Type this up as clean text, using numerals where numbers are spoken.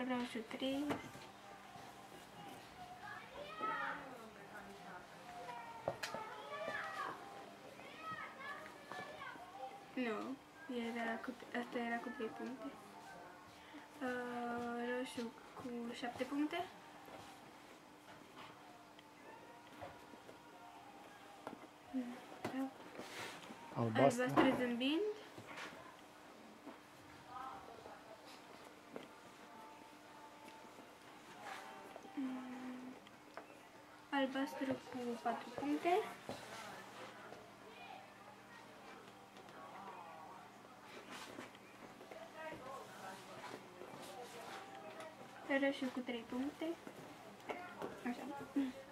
roșu 3, nu, asta era cu 3 puncte. Roșu cu 7 puncte. Albastru zâmbind. Albastru cu 4 puncte. Roșu cu 3 puncte. Așa.